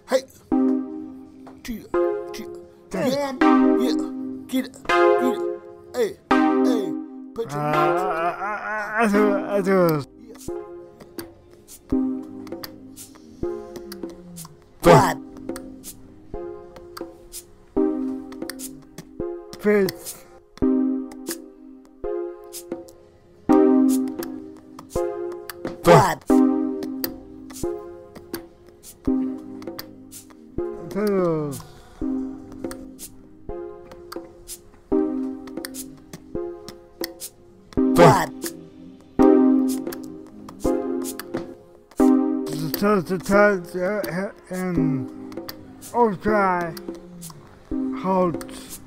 Hey. Yeah. Get it. Hey. Put your I do. What? Face. What? Potatoes. What? The touch and ultra hot.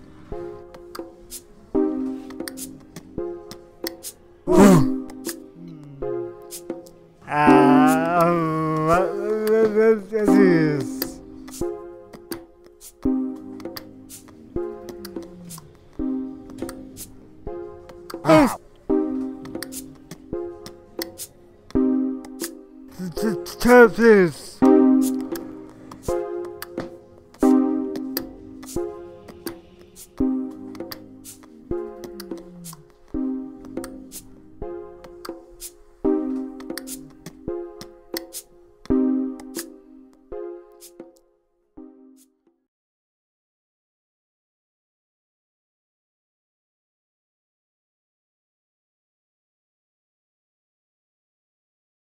That is. The top is.